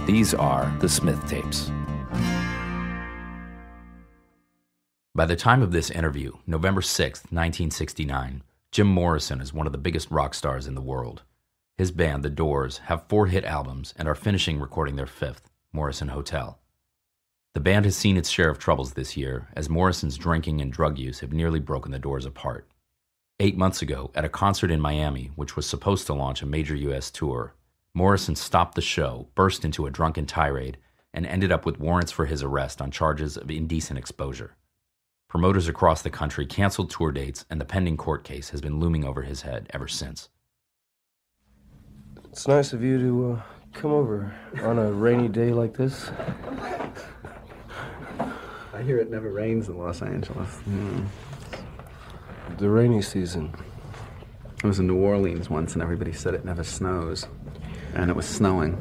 These are the Smith tapes. By the time of this interview, November 6th, 1969, Jim Morrison is one of the biggest rock stars in the world. His band, The Doors, have 4 hit albums and are finishing recording their 5th, Morrison Hotel. The band has seen its share of troubles this year, as Morrison's drinking and drug use have nearly broken the Doors apart. 8 months ago, at a concert in Miami, which was supposed to launch a major U.S. tour, Morrison stopped the show, burst into a drunken tirade, and ended up with warrants for his arrest on charges of indecent exposure. Promoters across the country canceled tour dates, and the pending court case has been looming over his head ever since. It's nice of you to come over on a rainy day like this. I hear it never rains in Los Angeles. The rainy season. I was in New Orleans once, and everybody said it never snows. And it was snowing.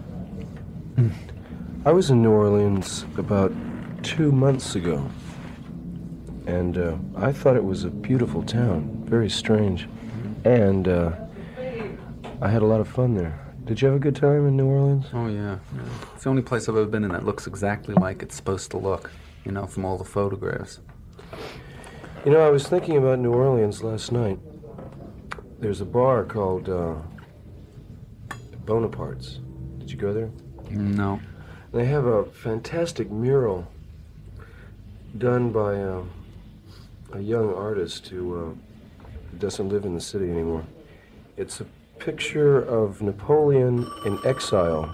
I was in New Orleans about 2 months ago. And I thought it was a beautiful town. Very strange. And I had a lot of fun there. Did you have a good time in New Orleans? Oh, yeah. It's the only place I've ever been in that looks exactly like it's supposed to look, you know, from all the photographs. You know, I was thinking about New Orleans last night. There's a bar called Bonaparte's. Did you go there? No. They have a fantastic mural done by a young artist who doesn't live in the city anymore. It's a picture of Napoleon in exile.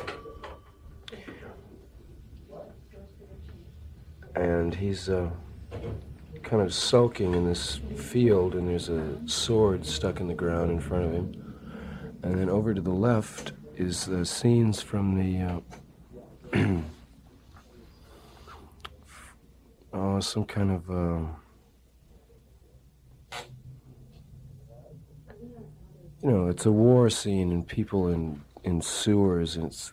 And he's kind of sulking in this field, and there's a sword stuck in the ground in front of him. And then over to the left is the scenes from the some kind of you know, it's a war scene and people in sewers, and it's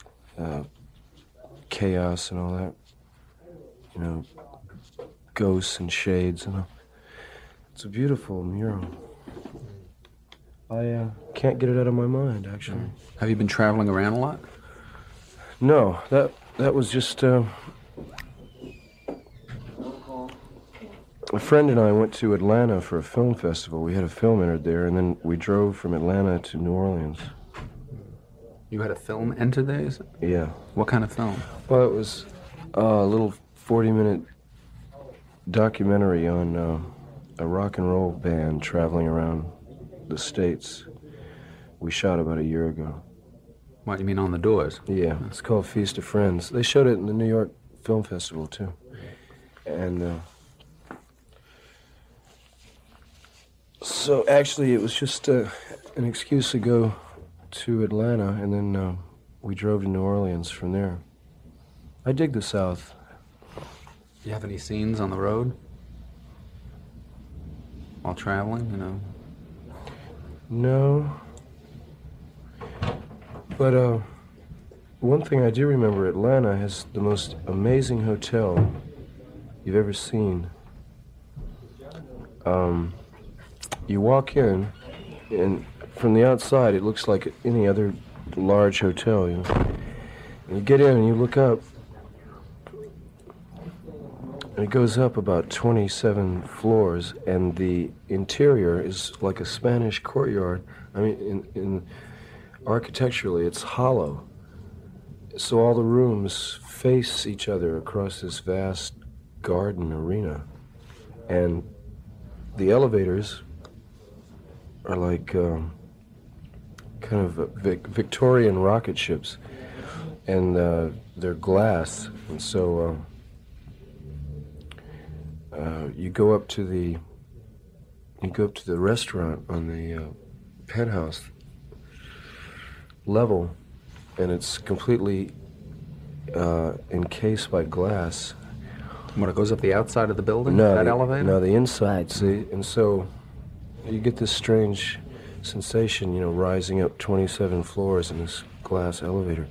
chaos and all that. You know, ghosts and shades and all. It's a beautiful mural. I can't get it out of my mind, actually. Have you been traveling around a lot? No, that was just a friend and I went to Atlanta for a film festival. We had a film entered there, and then we drove from Atlanta to New Orleans. You had a film entered there? Yeah. What kind of film? Well, it was a little 40-minute documentary on a rock and roll band traveling around the States. We shot about a year ago. What, you mean on the Doors? Yeah, it's called Feast of Friends. They showed it in the New York Film Festival, too. And so actually it was just an excuse to go to Atlanta, and then we drove to New Orleans from there. I dig the South. You have any scenes on the road? While traveling, you know? No. But one thing I do remember, Atlanta has the most amazing hotel you've ever seen. You walk in, and from the outside, it looks like any other large hotel, you know. And you get in and you look up, and it goes up about 27 floors, and the interior is like a Spanish courtyard. I mean, in architecturally, it's hollow. So all the rooms face each other across this vast garden arena. And the elevators are like kind of Victorian rocket ships. And they're glass. And so you go up to the restaurant on the penthouse level, and it's completely encased by glass. What, it goes up the outside of the building? No, that elevator? No, the inside, see? And so you get this strange sensation, you know, rising up 27 floors in this glass elevator.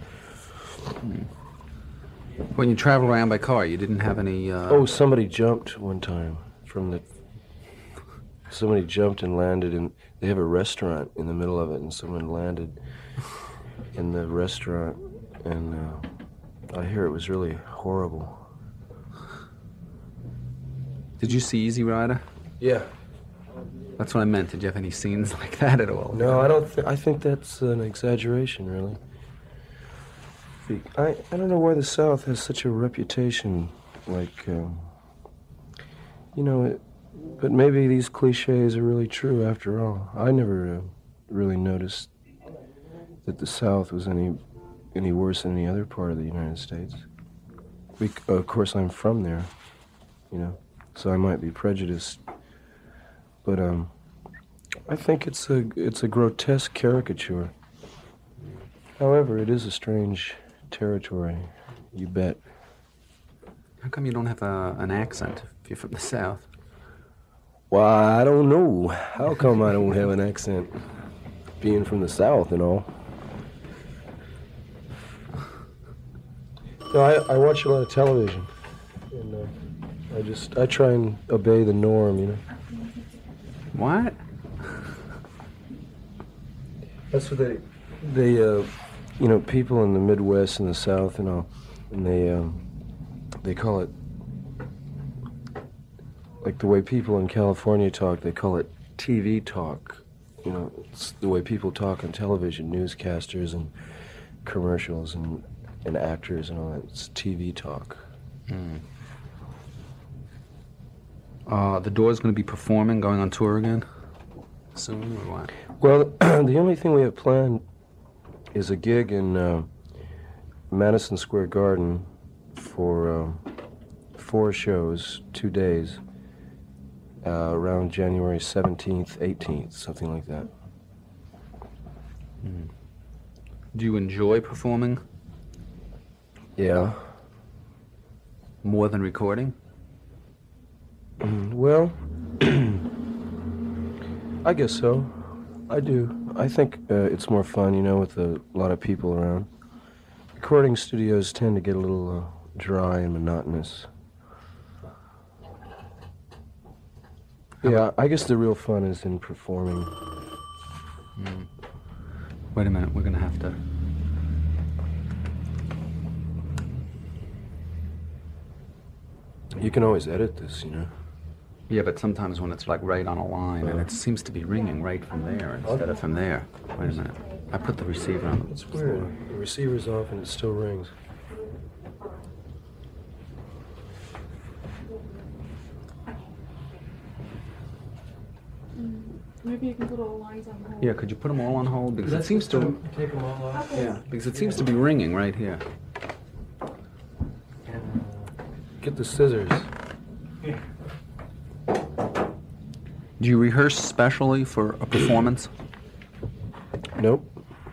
When you travel around by car, you didn't have any... Oh, somebody jumped one time from the... Somebody jumped and landed, and they have a restaurant in the middle of it, and someone landed in the restaurant, and I hear it was really horrible. Did you see Easy Rider? Yeah. That's what I meant. Did you have any scenes like that at all? No, I don't. I think that's an exaggeration, really. I don't know why the South has such a reputation, like, but maybe these cliches are really true after all. I never really noticed that the South was any worse than any other part of the United States. Of course, I'm from there, so I might be prejudiced. But I think it's a grotesque caricature. However, it is a strange territory, you bet. How come you don't have an accent if you're from the South? Why, I don't know. How come I don't have an accent, being from the South and all? No, I watch a lot of television, and I try and obey the norm, What? That's what they people in the Midwest and the South and all, and they call it, like the way people in California talk, they call it TV talk. It's the way people talk on television, newscasters and commercials and actors and all that. It's TV talk. The Doors going to be performing, going on tour again soon, or what? Well, the only thing we have planned is a gig in Madison Square Garden for 4 shows, 2 days, around January 17th, 18th, something like that. Do you enjoy performing Yeah. more than recording? Well, I guess so. I do. I think it's more fun, with a lot of people around. Recording studios tend to get a little dry and monotonous. Yeah, I guess the real fun is in performing. Wait a minute, we're going to have to... You can always edit this, Yeah, but sometimes when it's like right on a line, and it seems to be ringing right from there instead of from there. Wait a minute. I put the receiver on the It's weird. The receiver's off and it still rings. Maybe you can put all the lines on hold. Yeah, could you put them all on hold? Because it seems to... Take them all off. Yeah, because it seems to be ringing right here. Get the scissors. Do you rehearse specially for a performance? Nope.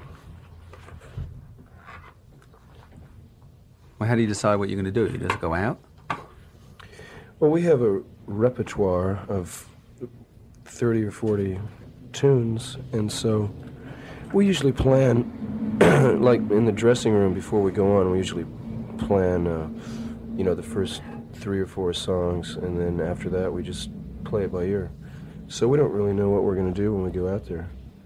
Well, how do you decide what you're going to do? You just go out? Well, we have a repertoire of 30 or 40 tunes, and so we usually plan, like in the dressing room before we go on, we usually plan, the first 3 or 4 songs, and then after that we just play it by ear. So we don't really know what we're going to do when we go out there.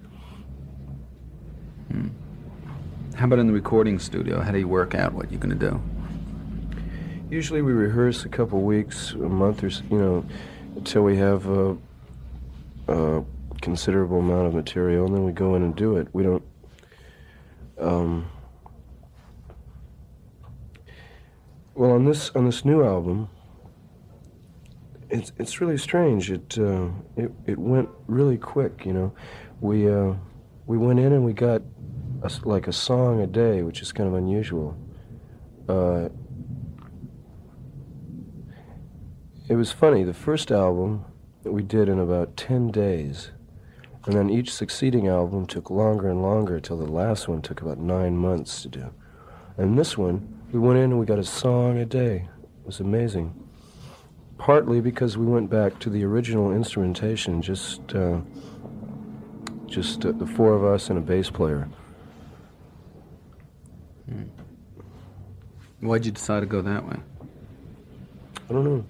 How about in the recording studio? How do you work out what you're going to do? Usually we rehearse a couple weeks, a month or until we have a considerable amount of material, and then we go in and do it. We don't... Well, on this new album, it's really strange. It went really quick, We went in and we got like a song a day, which is kind of unusual. It was funny. The first album we did in about 10 days, and then each succeeding album took longer and longer till the last one took about 9 months to do. And this one, we went in and we got a song a day. It was amazing. Partly because we went back to the original instrumentation, just the 4 of us and a bass player. Why'd you decide to go that way? I don't know.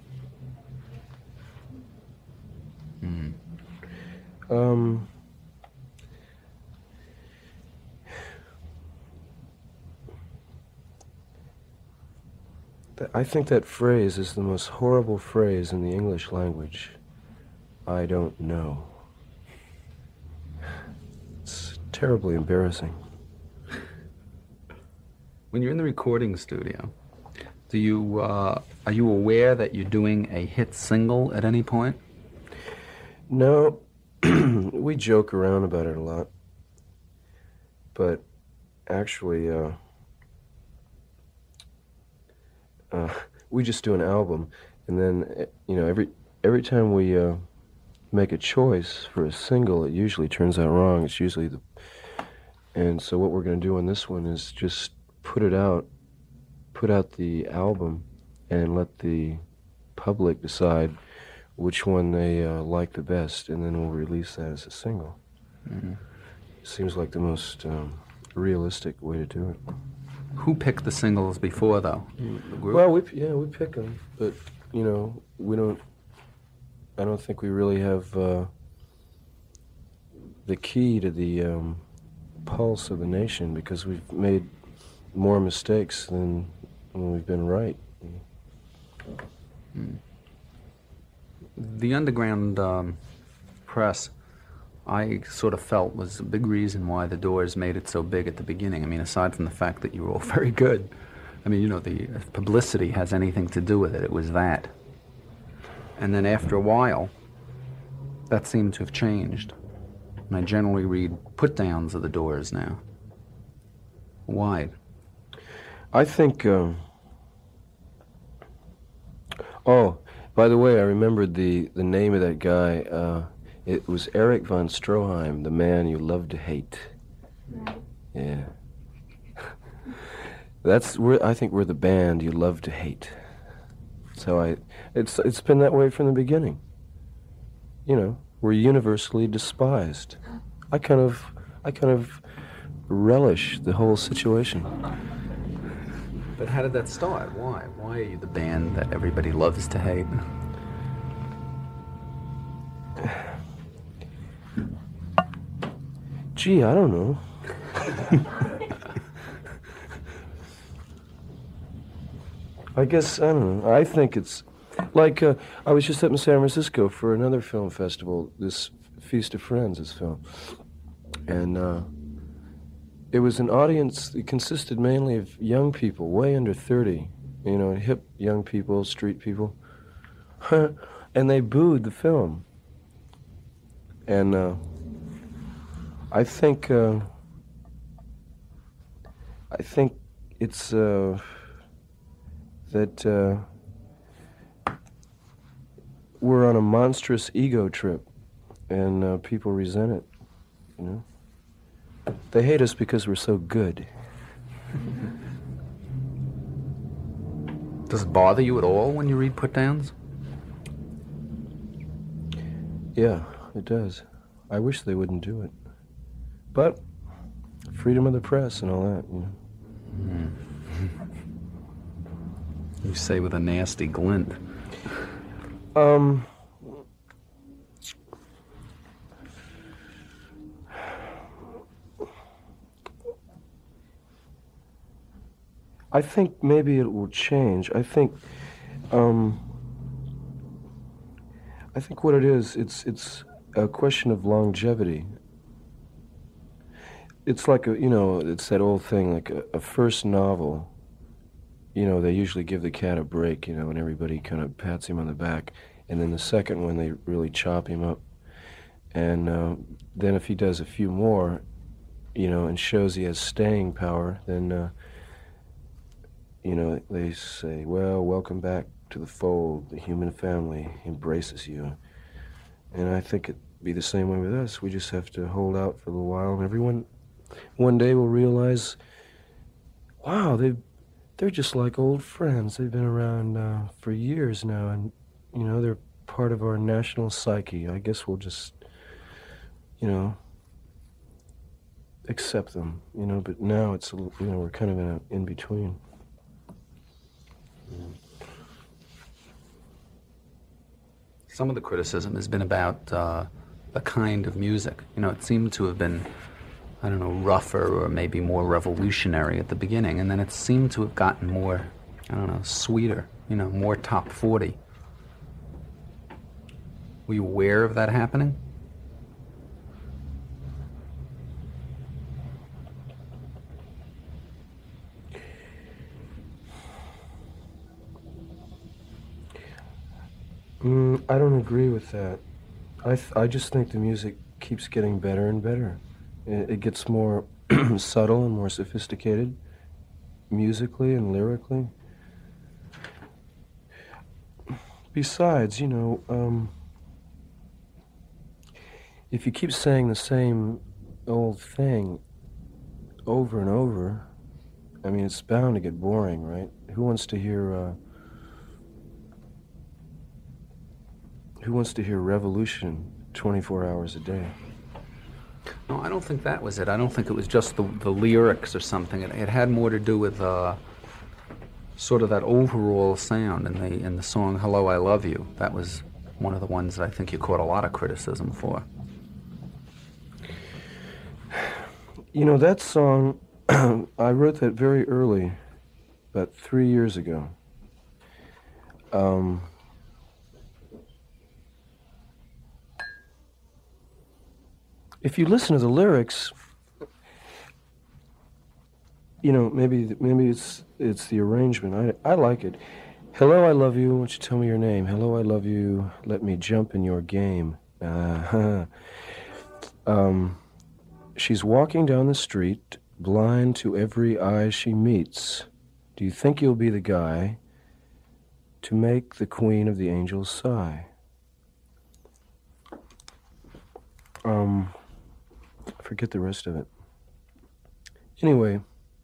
I think that phrase is the most horrible phrase in the English language. I don't know. It's terribly embarrassing. When you're in the recording studio, are you aware that you're doing a hit single at any point? No, we joke around about it a lot. But actually, we just do an album, and then, every time we make a choice for a single, it usually turns out wrong. It's usually and so what we're going to do on this one is just put out the album, and let the public decide which one they like the best, and then we'll release that as a single. Mm-hmm. Seems like the most realistic way to do it. Who picked the singles before, though? The group? Well, we pick them, but we don't. I don't think we really have the key to the pulse of the nation, because we've made more mistakes than when we've been right. The underground press, I sort of felt, was a big reason why the Doors made it so big at the beginning. I mean, aside from the fact that you were all very good, I mean, the publicity has anything to do with it. It was that. And then after a while, that seemed to have changed. And I generally read put-downs of the Doors now. Why? I think... Oh, by the way, I remembered the name of that guy. It was Eric von Stroheim, the man you love to hate. Right. Yeah. I think we're the band you love to hate. So it's been that way from the beginning. We're universally despised. I kind of relish the whole situation. But how did that start? Why? Why are you the band that everybody loves to hate? Gee, I don't know. I guess, I don't know. I think it's like, I was just up in San Francisco for another film festival, this Feast of Friends, this film. And it was an audience that consisted mainly of young people, way under 30, hip young people, street people. And they booed the film. And I think it's that we're on a monstrous ego trip, and people resent it, They hate us because we're so good. Does it bother you at all when you read put-downs? Yeah, it does. I wish they wouldn't do it. But freedom of the press and all that, You say with a nasty glint. I think maybe it will change. I think what it is, it's a question of longevity. It's like it's that old thing, like a first novel. They usually give the cat a break, and everybody kind of pats him on the back. And then the second one, they really chop him up. And then if he does a few more, and shows he has staying power, then, they say, well, welcome back to the fold. The human family embraces you. And I think it'd be the same way with us. We just have to hold out for a little while, and everyone one day will realize, wow, they're just like old friends. They've been around for years now, and, they're part of our national psyche. I guess we'll just, accept them, but now it's, we're kind of in between. Some of the criticism has been about the kind of music. It seemed to have been, rougher or maybe more revolutionary at the beginning, and then it seemed to have gotten more I don't know, sweeter, you know, more top 40. Were you aware of that happening? I don't agree with that. I just think the music keeps getting better and better. It gets more subtle and more sophisticated, musically and lyrically. Besides, you know, if you keep saying the same old thing over and over, I mean, it's bound to get boring, right? Who wants to hear revolution 24 hours a day? No, I don't think that was it. I don't think it was just the lyrics or something. It had more to do with sort of that overall sound in the song "Hello, I Love You." That was one of the ones that I think you caught a lot of criticism for. You know, that song, I wrote that very early, about 3 years ago. If you listen to the lyrics, you know, maybe it's the arrangement. I like it. Hello, I love you. Won't you tell me your name? Hello, I love you. Let me jump in your game. She's walking down the street, blind to every eye she meets. Do you think you'll be the guy to make the queen of the angels sigh? Forget the rest of it. Anyway,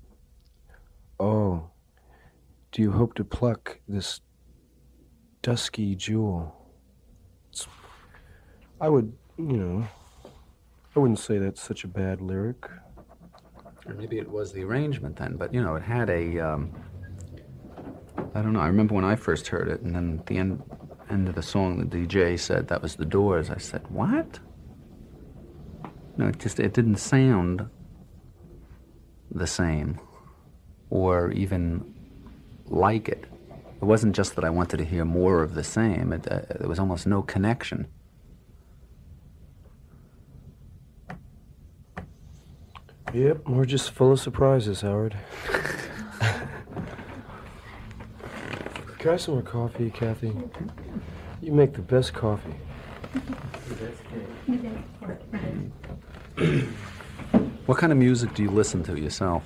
oh, do you hope to pluck this dusky jewel? I would, you know, I wouldn't say that's such a bad lyric. Or maybe it was the arrangement then, but, you know, it had a, I don't know, I remember when I first heard it, and then at the end of the song, the DJ said that was the Doors. I said, what? No, it didn't sound the same, or even like it. It wasn't just that I wanted to hear more of the same. There was almost no connection. Yep, we're just full of surprises, Howard. Can I have some more coffee, Kathy? You make the best coffee. What kind of music do you listen to yourself?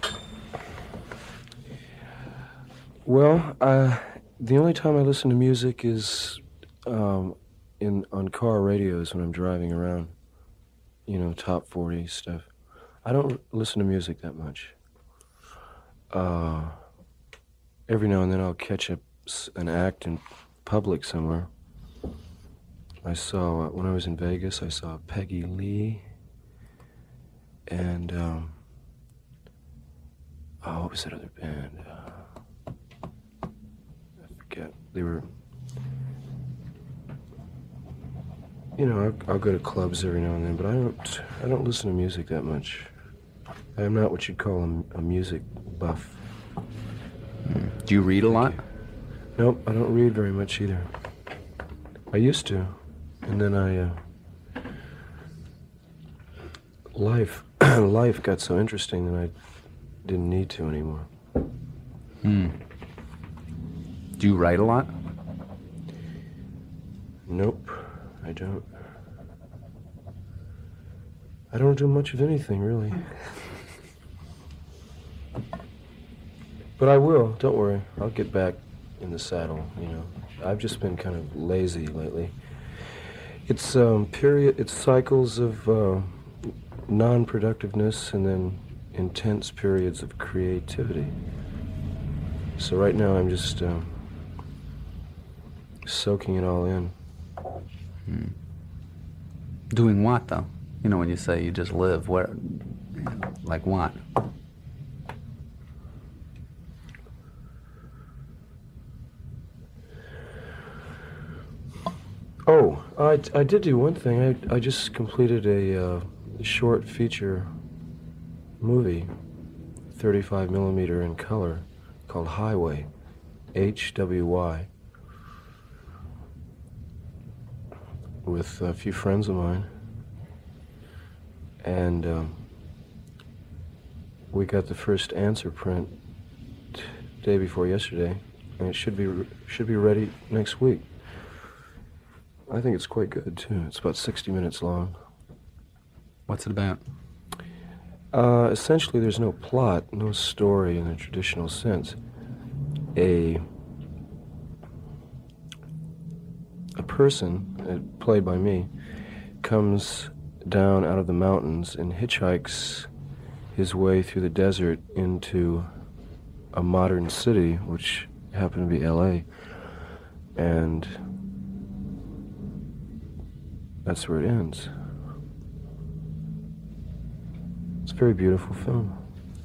Well, the only time I listen to music is on car radios when I'm driving around. You know, top 40 stuff. I don't listen to music that much. Every now and then I'll catch an act in public somewhere. I saw, when I was in Vegas, I saw Peggy Lee and, what was that other band? I forget. They were, you know, I'll go to clubs every now and then, but I don't listen to music that much. I'm not what you'd call a music buff. Do you read a lot? Nope, I don't read very much either. I used to, and then life got so interesting that I didn't need to anymore. Do you write a lot? Nope, I don't. I don't do much of anything, really. But I will, don't worry. I'll get back in the saddle, you know. I've just been kind of lazy lately. It's cycles of non-productiveness and then intense periods of creativity. So right now I'm just soaking it all in. Doing what, though? You know, when you say you just live, what, like what? Oh, I did do one thing. I just completed a short feature movie, 35 millimeter in color, called Highway. HWY, with a few friends of mine. And we got the first answer print day before yesterday, and it should be ready next week. I think it's quite good too. It's about 60 minutes long. What's it about? Essentially, there's no plot, no story in the traditional sense. A person, played by me, comes down out of the mountains and hitchhikes his way through the desert into a modern city, which happened to be LA, and that's where it ends. It's a very beautiful film.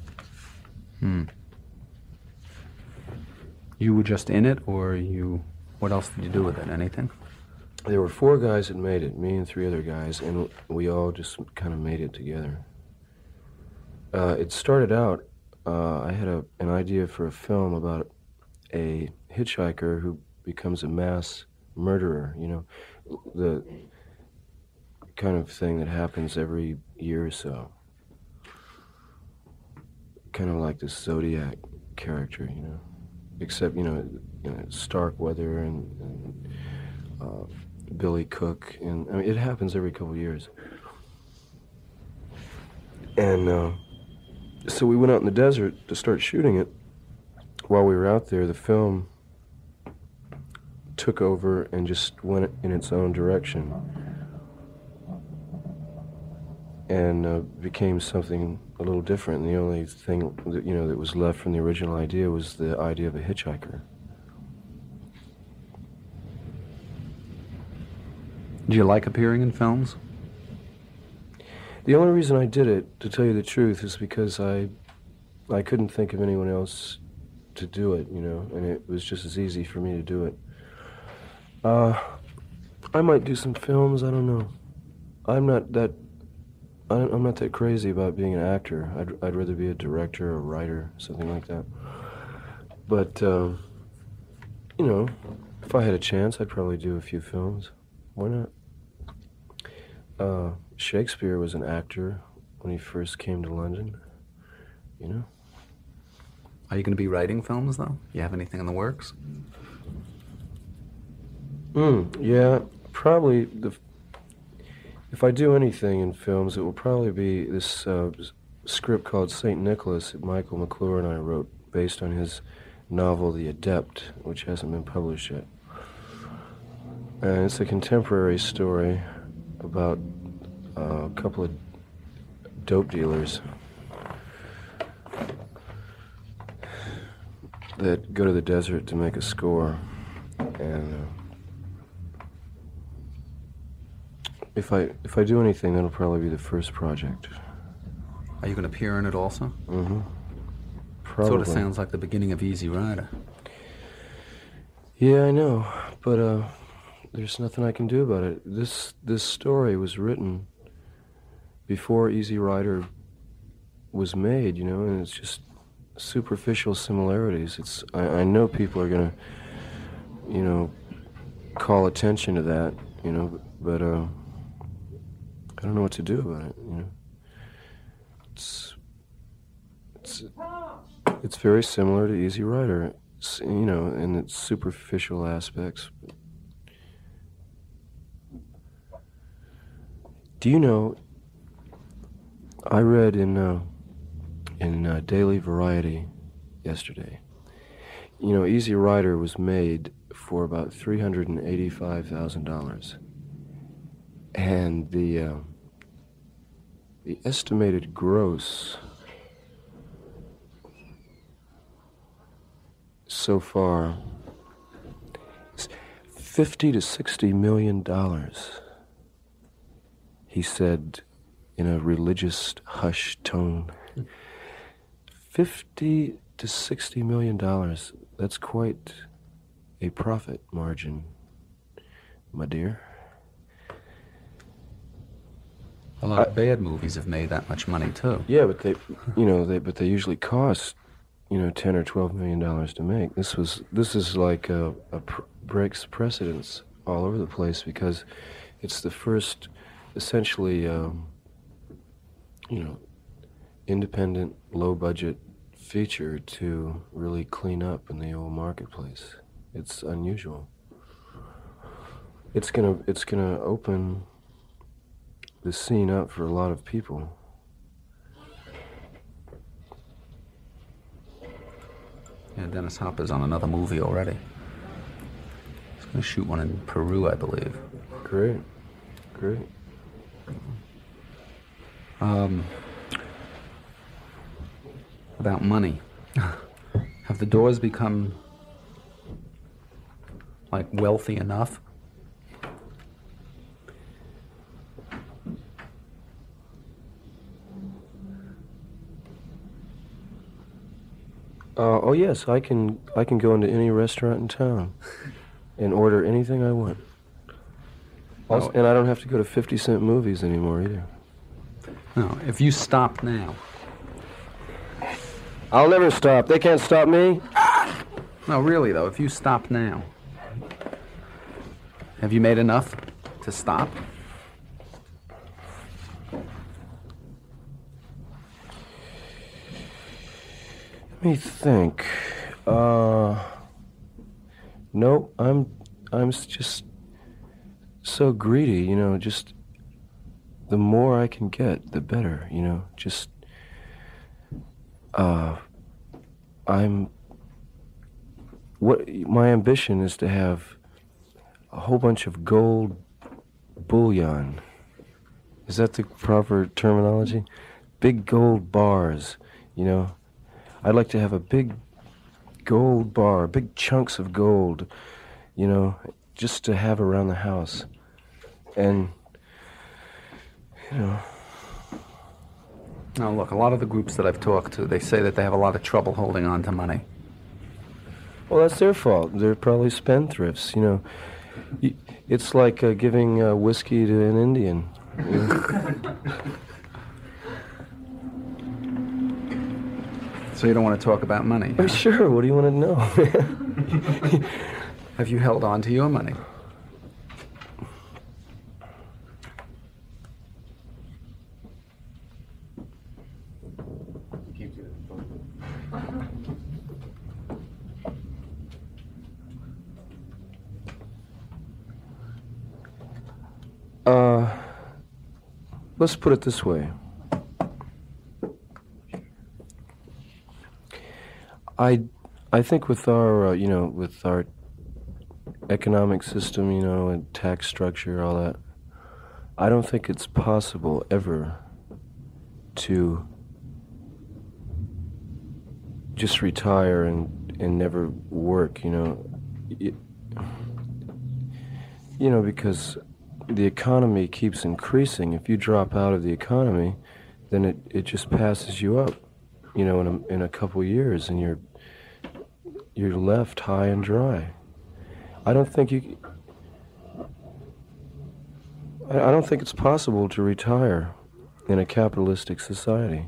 You were just in it, or what else did you do with it? Anything? There were 4 guys that made it, me and 3 other guys, and we all just kind of made it together. It started out, I had an idea for a film about a hitchhiker who becomes a mass murderer, you know, the kind of thing that happens every year or so. Kind of like this Zodiac character, you know, except, you know Starkweather and Billy Cook, and I mean, it happens every couple of years. And so we went out in the desert to start shooting it. While we were out there, the film took over and just went in its own direction, and became something a little different. And the only thing that, that was left from the original idea was the idea of a hitchhiker. Do you like appearing in films? The only reason I did it, to tell you the truth, is because I couldn't think of anyone else to do it, and it was just as easy for me to do it. I might do some films, I don't know. I'm not that crazy about being an actor. I'd rather be a director or a writer, something like that. But, if I had a chance, I'd probably do a few films. Why not? Shakespeare was an actor when he first came to London, Are you going to be writing films, though? You have anything in the works? Yeah, probably. If I do anything in films, it will probably be this script called St. Nicholas that Michael McClure and I wrote, based on his novel The Adept, which hasn't been published yet. And it's a contemporary story about a couple of dope dealers that go to the desert to make a score. And if I do anything, that'll probably be the first project. Are you going to appear in it also? Mm-hmm. Probably. Sort of sounds like the beginning of Easy Rider. Yeah, I know, but there's nothing I can do about it. This story was written before Easy Rider was made, and it's just superficial similarities. I know people are gonna, call attention to that, but I don't know what to do about it, It's very similar to Easy Rider, in its superficial aspects. Do you know, I read in Daily Variety yesterday, Easy Rider was made for about $385,000. And the estimated gross so far is $50 to $60 million, he said in a religious hushed tone. $50 to $60 million, that's quite a profit margin, my dear. A lot of bad movies have made that much money too. Yeah, but they usually cost $10 or $12 million to make. This is like breaks precedents all over the place because it's the first, essentially, independent, low-budget feature to really clean up in the old marketplace. It's unusual. It's gonna open the scene up for a lot of people. Yeah, Dennis Hopper's on another movie already. He's going to shoot one in Peru, I believe. Great. About money. Have the Doors become, like, wealthy enough? Oh yes, I can go into any restaurant in town and order anything I want. Also, and I don't have to go to 50-cent movies anymore either. No, if you stop now. I'll never stop. They can't stop me. No, really though, if you stop now, have you made enough to stop? Let me think. No, I'm just so greedy, just the more I can get, the better, just my ambition is to have a whole bunch of gold bullion. Is that the proper terminology? Big gold bars, I'd like to have a big gold bar, big chunks of gold, just to have around the house. And, Now, look, a lot of the groups that I've talked to, they say that they have a lot of trouble holding on to money. Well, that's their fault. They're probably spendthrifts, It's like giving whiskey to an Indian. So you don't want to talk about money? Oh, sure. What do you want to know? Have you held on to your money? Let's put it this way. I think with our with our economic system, and tax structure, all that, I don't think it's possible ever to just retire and never work, because the economy keeps increasing. If you drop out of the economy, then it just passes you up, in a couple years, and you're left high and dry. I don't think it's possible to retire in a capitalistic society.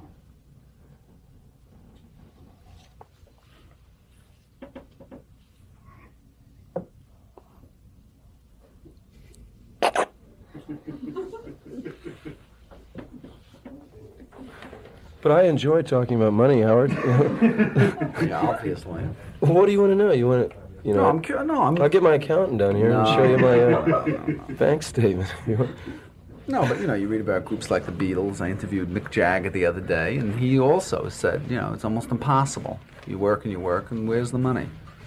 But I enjoy talking about money, Howard. Yeah, obviously. What do you want to know? You want to, No, I'm. I'll get my accountant down here and show you my bank statement. No, but you read about groups like the Beatles. I interviewed Mick Jagger the other day, and he also said, it's almost impossible. You work, and where's the money?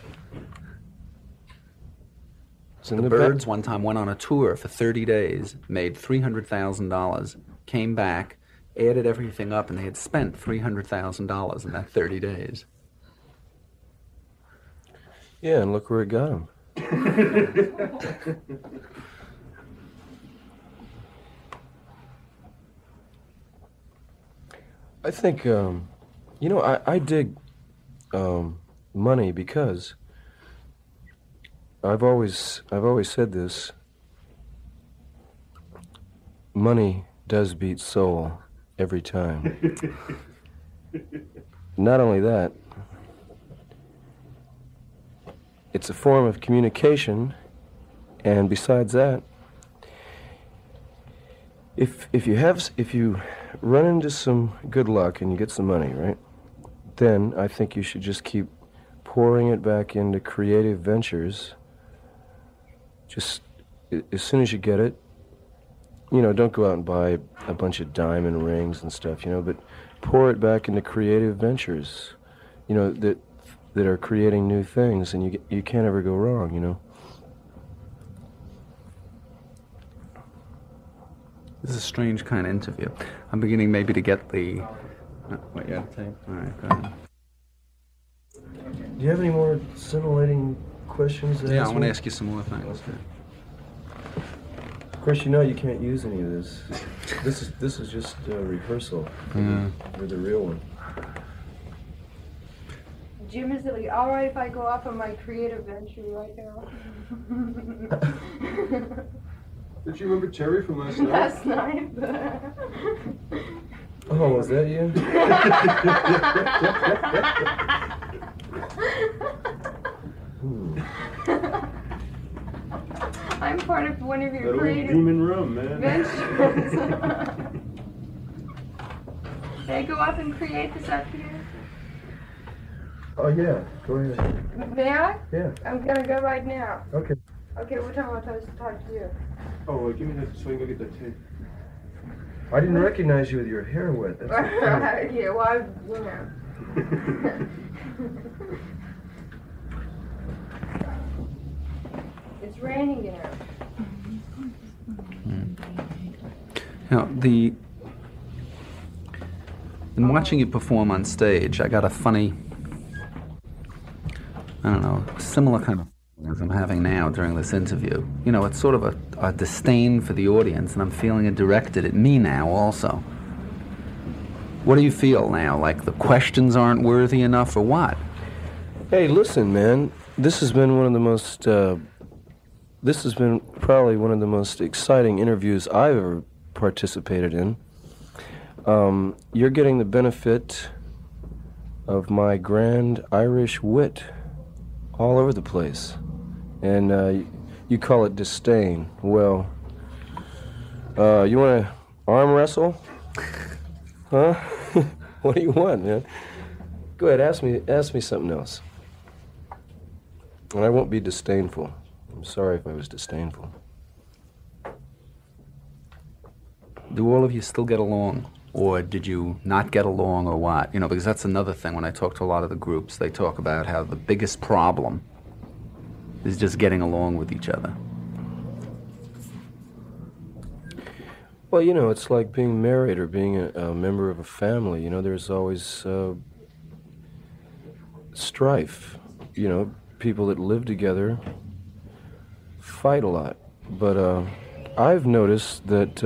The Byrds one time went on a tour for 30 days, made $300,000, came back, added everything up, and they had spent $300,000 in that 30 days. Yeah, and look where it got them. I think, I dig money because I've always said this. Money does beat soul every time. Not only that, it's a form of communication, and besides that, if you run into some good luck and you get some money, right, then I think you should just keep pouring it back into creative ventures. Just as soon as you get it, don't go out and buy a bunch of diamond rings and stuff, but pour it back into creative ventures, that are creating new things, and you can't ever go wrong, This is a strange kind of interview. I'm beginning maybe to get the... What, you had to take? All right, go ahead. Do you have any more scintillating questions? Yeah, I want to ask you some more things. Okay. Of course, you can't use any of this. This is just a rehearsal for the real one. Jim, is it all right if I go off on my creative venture right now? Did you remember Terry from last night? Last night. Oh, was that you? I'm part of one of your That creative old demon rum, man. ventures. May I go off and create this up here? Oh, yeah. Go ahead. May I? Yeah. I'm gonna go right now. Okay. Okay, what time I'll talk to you? Oh, give me that so I can go get that tape. I didn't recognize you with your hair wet. That's Yeah, well, It's raining, Now, in watching you perform on stage, I got a funny, similar kind of feeling as I'm having now during this interview. It's sort of a disdain for the audience, and I'm feeling it directed at me now also. What do you feel now? Like the questions aren't worthy enough, or what? Hey, listen, man. This has been probably one of the most exciting interviews I've ever participated in. You're getting the benefit of my grand Irish wit all over the place. And you call it disdain. Well, you want to arm wrestle? Huh? What do you want, man? Go ahead, ask me something else. And I won't be disdainful. I'm sorry if I was disdainful. Do all of you still get along? Or did you not get along, or what? Because that's another thing. When I talk to a lot of the groups, they talk about how the biggest problem is just getting along with each other. Well, it's like being married or being a member of a family. There's always strife. People that live together fight a lot. But I've noticed that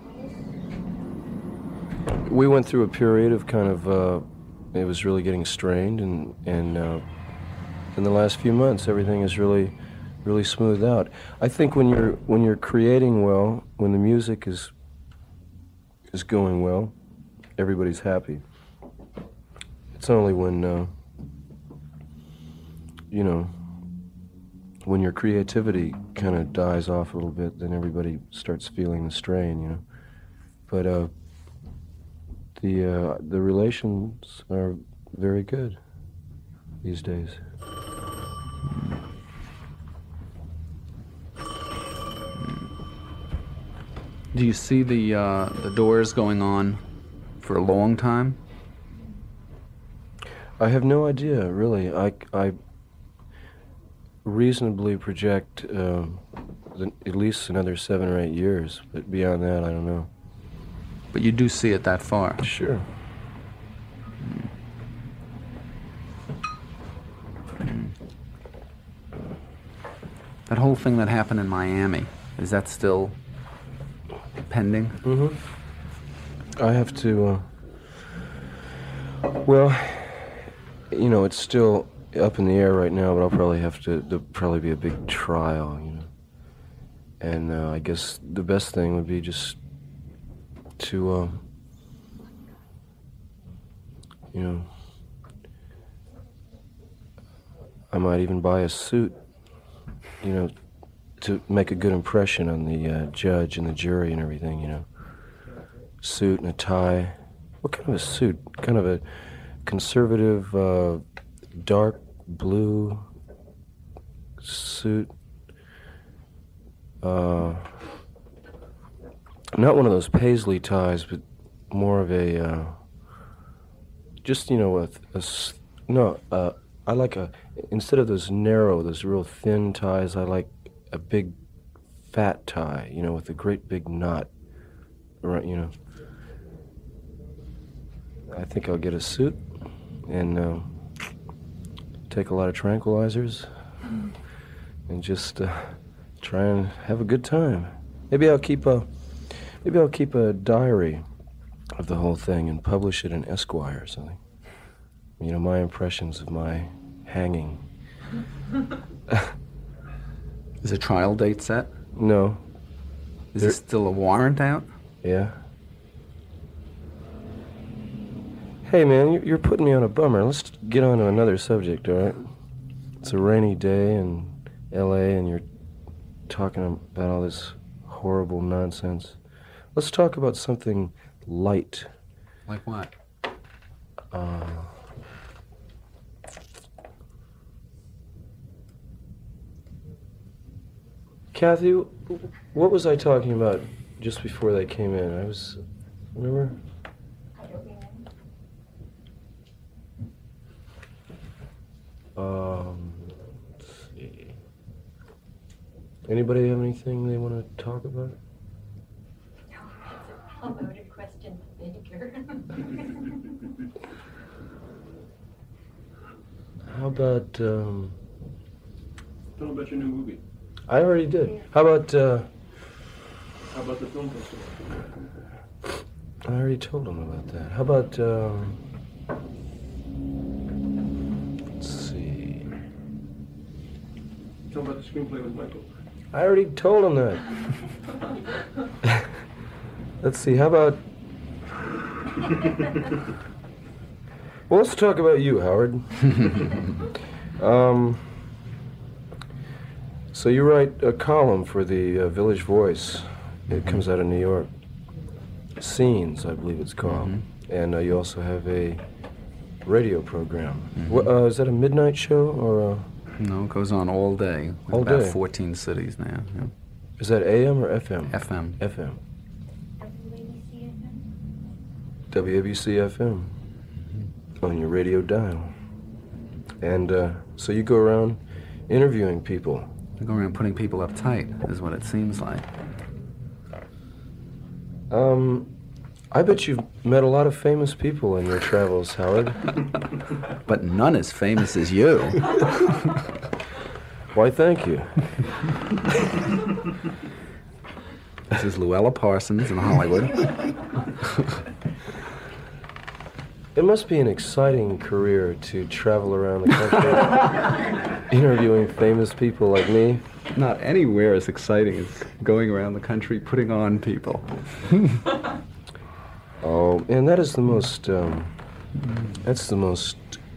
we went through a period of kind of, it was really getting strained, and in the last few months, everything is really smoothed out. I think when you're creating well, when the music is going well, everybody's happy. It's only when when your creativity kind of dies off a little bit, then everybody starts feeling the strain, But the relations are very good these days. Do you see the Doors going on for a long time? I have no idea, really. I reasonably project at least another 7 or 8 years, but beyond that, I don't know. But you do see it that far? Sure. That whole thing that happened in Miami, is that still pending? Mm-hmm. I have to, well, it's still up in the air right now, but I'll probably there'll probably be a big trial, And I guess the best thing would be just to, I might even buy a suit you know, to make a good impression on the judge and the jury and everything, you know. Suit and a tie. What kind of a suit? Kind of a conservative, dark blue suit. Not one of those paisley ties, but more of a, just, you know, I like instead of those narrow, those real thin ties, I like a big fat tie, you know, with a great big knot, right, you know. I think I'll get a suit and take a lot of tranquilizers and just try and have a good time. Maybe I'll keep a diary of the whole thing and publish it in Esquire or something. You know, my impressions of my hanging. Is a trial date set? No. Is there still a warrant out? Yeah. Hey, man, you're putting me on a bummer. Let's get on to another subject, all right? It's a rainy day in L.A., and you're talking about all this horrible nonsense. Let's talk about something light. Like what? Kathy, what was I talking about just before they came in? Remember? Let's see. Anybody have anything they want to talk about? A loaded question to Baker. How about, Tell them about your new movie. I already did. How about the film festival? I already told them about that. How about, let's see. Tell them about the screenplay with Michael. I already told them that. Let's see, how about... Well, let's talk about you, Howard. So you write a column for the Village Voice. It comes out of New York. Scenes, I believe it's called. Mm-hmm. And you also have a radio program. Mm-hmm. Is that a midnight show or a... No, it goes on all day. All about day? 14 cities now. Yeah. Is that AM or FM? FM. FM. WABC WABC FM. On your radio dial. And so you go around interviewing people. I go around putting people uptight, is what it seems like. I bet you've met a lot of famous people in your travels, Howard. But none as famous as you. Why, thank you. This is Luella Parsons in Hollywood. It must be an exciting career to travel around the country interviewing famous people like me. Not anywhere as exciting as going around the country putting on people. Oh, and that is the most, that's the most,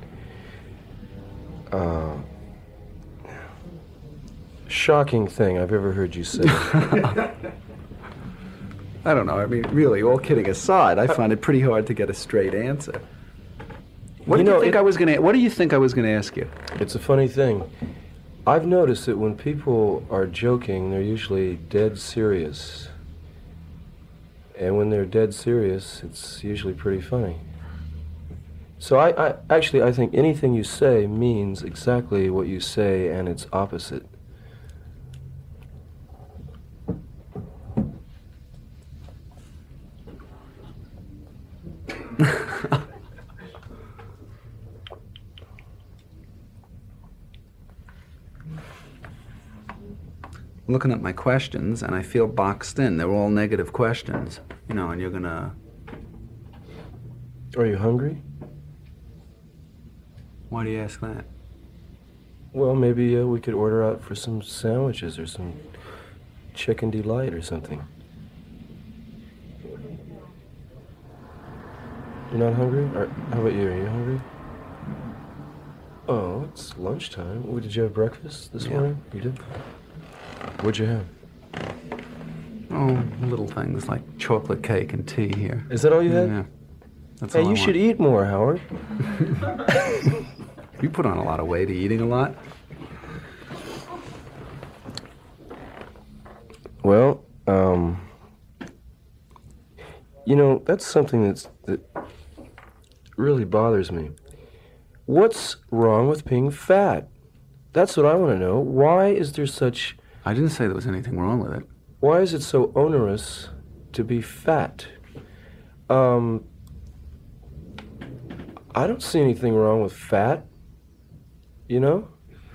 shocking thing I've ever heard you say. I don't know. I mean, really, all kidding aside, I find it pretty hard to get a straight answer. What do you think I was going to ask you? It's a funny thing. I've noticed that when people are joking, they're usually dead serious. And when they're dead serious, it's usually pretty funny. So I think anything you say means exactly what you say and its opposite. I'm looking at my questions, and I feel boxed in. They're all negative questions, you know, and you're gonna... Are you hungry? Why do you ask that? Well, maybe we could order out for some sandwiches or some chicken delight or something. You're not hungry? Or how about you? Are you hungry? Oh, it's lunchtime. What, did you have breakfast this Yeah. morning? You did? What'd you have? Oh, little things like chocolate cake and tea here. Is that all you had? Yeah. That's Hey, all I you should want. eat more, Howard. You put on a lot of weight eating a lot. Well, you know, that's something that really bothers me. What's wrong with being fat? That's what I want to know. Why is there such... I didn't say there was anything wrong with it. Why is it so onerous to be fat? I don't see anything wrong with fat, you know?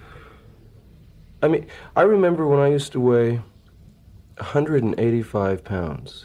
I mean, I remember when I used to weigh 185 pounds.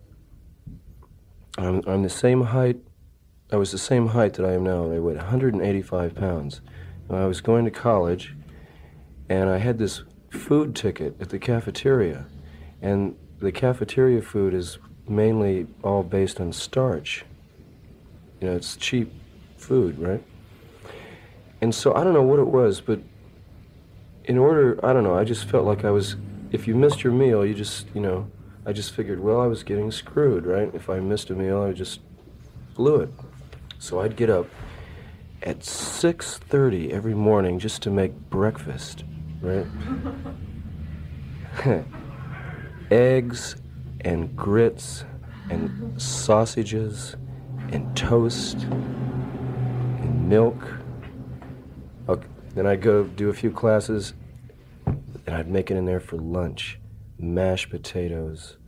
I'm the same height. I was the same height that I am now. I weighed 185 pounds. And I was going to college, and I had this food ticket at the cafeteria. And the cafeteria food is mainly all based on starch. You know, it's cheap food, right? And so I don't know what it was, but in order, I don't know, I just felt like I was, if you missed your meal, you just, you know, I just figured, well, I was getting screwed, right? If I missed a meal, I just blew it. So I'd get up at 6:30 every morning just to make breakfast, right? Eggs and grits and sausages and toast and milk. Okay. Then I'd go do a few classes, and I'd make it in there for lunch. Mashed potatoes.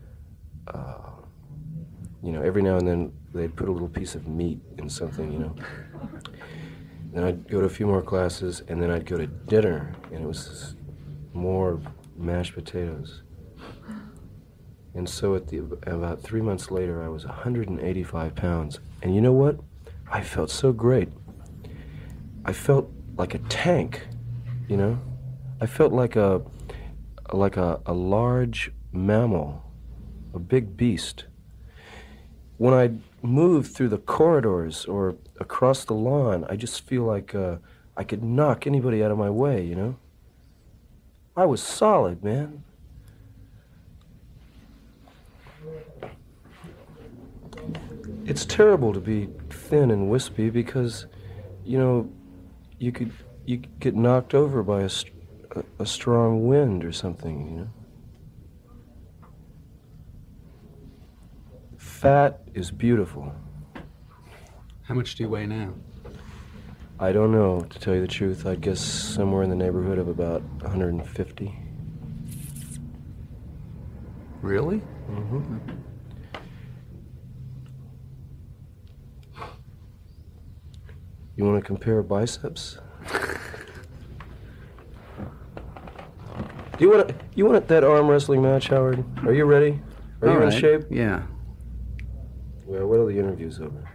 You know, every now and then they'd put a little piece of meat in something, you know. Then I'd go to a few more classes, and then I'd go to dinner, and it was more mashed potatoes. And so about 3 months later, I was 185 pounds. And you know what? I felt so great. I felt like a tank, you know? I felt like a large mammal, a big beast. When I move through the corridors or across the lawn, I just feel like I could knock anybody out of my way, you know? I was solid, man. It's terrible to be thin and wispy because, you know, you could get knocked over by a strong wind or something, you know? Fat is beautiful. How much do you weigh now? I don't know, to tell you the truth. I'd guess somewhere in the neighborhood of about 150. Really? Mm-hmm. You want to compare biceps? You want that arm wrestling match, Howard? Are you ready? Are you in shape? Yeah. Well, what are the interviews over?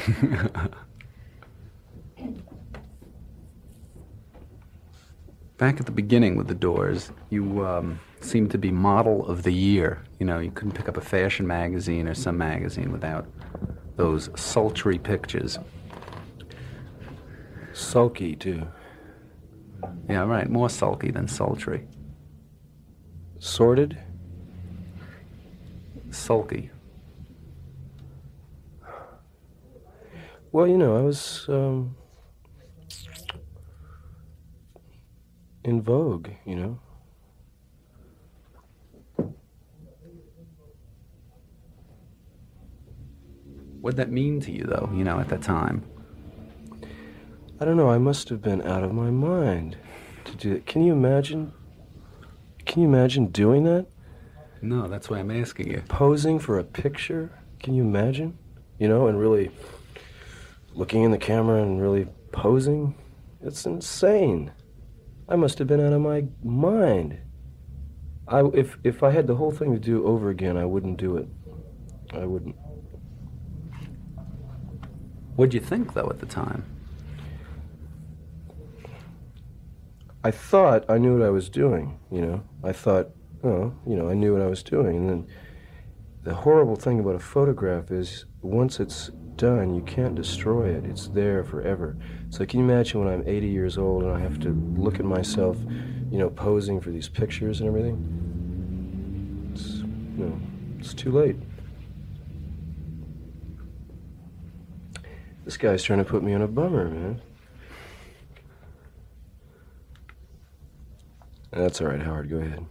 Back at the beginning with the Doors, you seemed to be model of the year. You know, you couldn't pick up a fashion magazine or some magazine without those sultry pictures. Sulky, too. Yeah, right. More sulky than sultry. Sordid? Sulky. Well, you know, I was in vogue, you know. What'd that mean to you, though, you know, at that time? I don't know, I must have been out of my mind to do it. Can you imagine? Can you imagine doing that? No, that's why I'm asking you. Posing for a picture? Can you imagine? You know, and really looking in the camera and really posing? It's insane. I must have been out of my mind. If I had the whole thing to do over again, I wouldn't do it. I wouldn't. What'd you think, though, at the time? I thought I knew what I was doing, you know. I thought, oh, you know, I knew what I was doing. And then the horrible thing about a photograph is once it's done, you can't destroy it. It's there forever. So can you imagine when I'm 80 years old and I have to look at myself, you know, posing for these pictures and everything? It's, you know, it's too late. This guy's trying to put me on a bummer, man. That's all right, Howard. Go ahead.